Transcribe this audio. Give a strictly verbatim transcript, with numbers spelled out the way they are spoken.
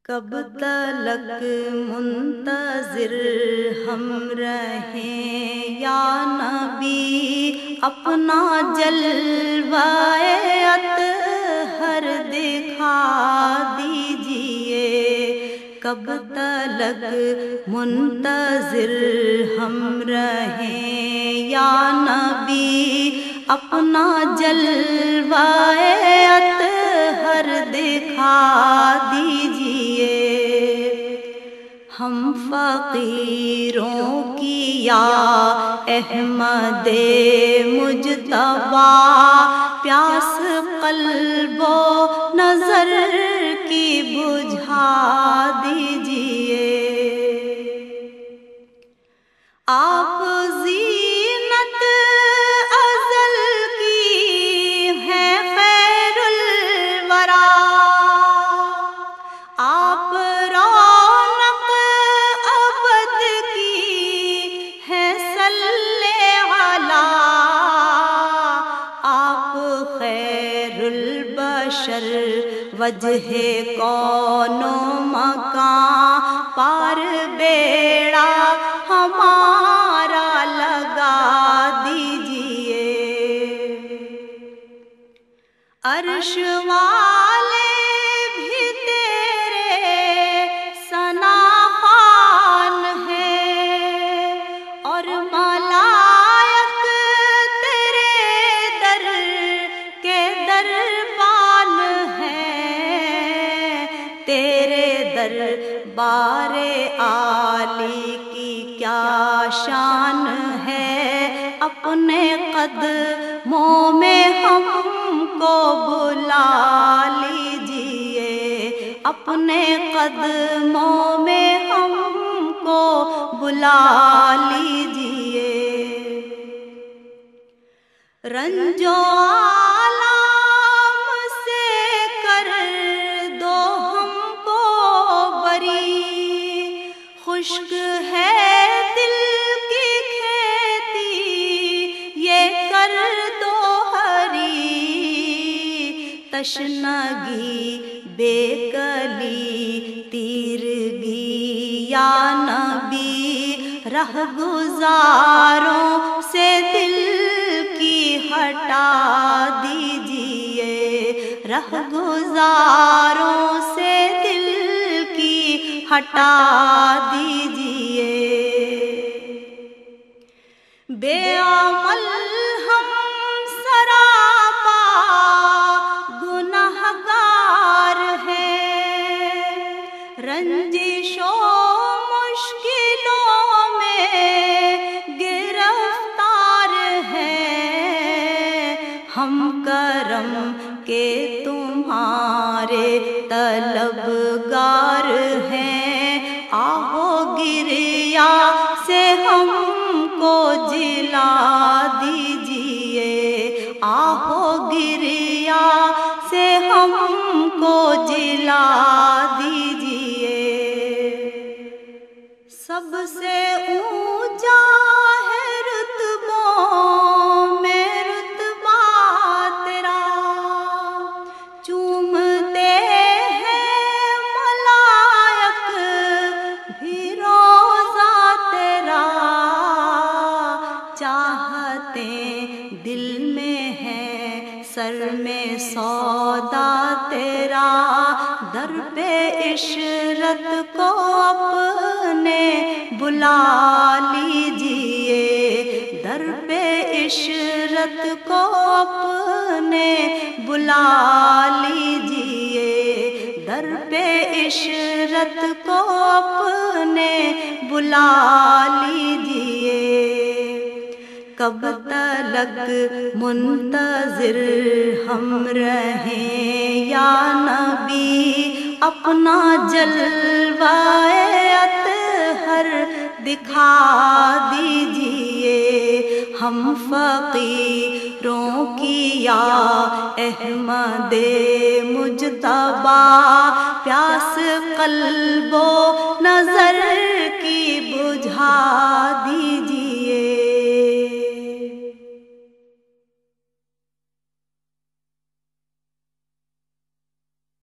کب تلک منتظر ہم رہیں یا نبی، اپنا جلوہ اطہر دکھا دیجئے۔ کب تلک منتظر ہم رہیں یا نبی، اپنا جلوہ اطہر دکھا دیجئے۔ ہم فقیروں کی یا احمد مجتبیٰ، پیاس قلب و نظر کی بجھا دیجئے۔ آپ زینت ازل کی ہیں خیر الورا، آپ رونق ابد کی ہیں صلی علی، آپ خیر البشر وجہ کون و مکان، پار بیڑا ہمارا لگا دیجئے۔ عرش والے بھی تیرے ثنا خوان ہیں، اور ملائک تیرے در کے دربان ہیں۔ تیرے دربار عالی کی کیا شان ہے، اپنے قدموں میں ہم کو بلا لیجئے، اپنے قدموں میں ہم کو بلا لیجئے۔ رنج و آلام سے کر دو ہم کو بری، خشک ہے دل کی کھیتی یہ کر دو ہری، تشنگی بے کلی تیرگی یا نبی، رہ گزاروں سے دل کی ہٹا دیجئے، رہ گزاروں سے دل کی ہٹا دیجئے۔ بے عمل ہم سراپا گنہگار ہیں، رنجش و مشکلوں میں گرفتار ہیں۔ ہم کرم کے تمہارے طلبگار ہیں، آہو گریا سے ہم کو جلا دیجئے، آہو گریا سے ہم کو جلا دیجئے۔ سب سے اونچا ہے رتبوں میں رتبہ تیرا، چومتے ہیں ملائک بھی روضہ تیرا، چاہتے دل میں ہے سر میں سودا تیرا، در پہ عشرت کو اپنے بلا لیجئے، در پہ عشرت کو اپنے بلا لیجئے، در پہ عشرت کو اپنے بلا لیجئے۔ کب تلک منتظر ہم رہیں یا نبی، اپنا جلوہ اطہر دکھا دیجئے۔ ہم فقیروں کی یا احمد مجتبیٰ، پیاس قلب و نظر کی بجھا دیجئے۔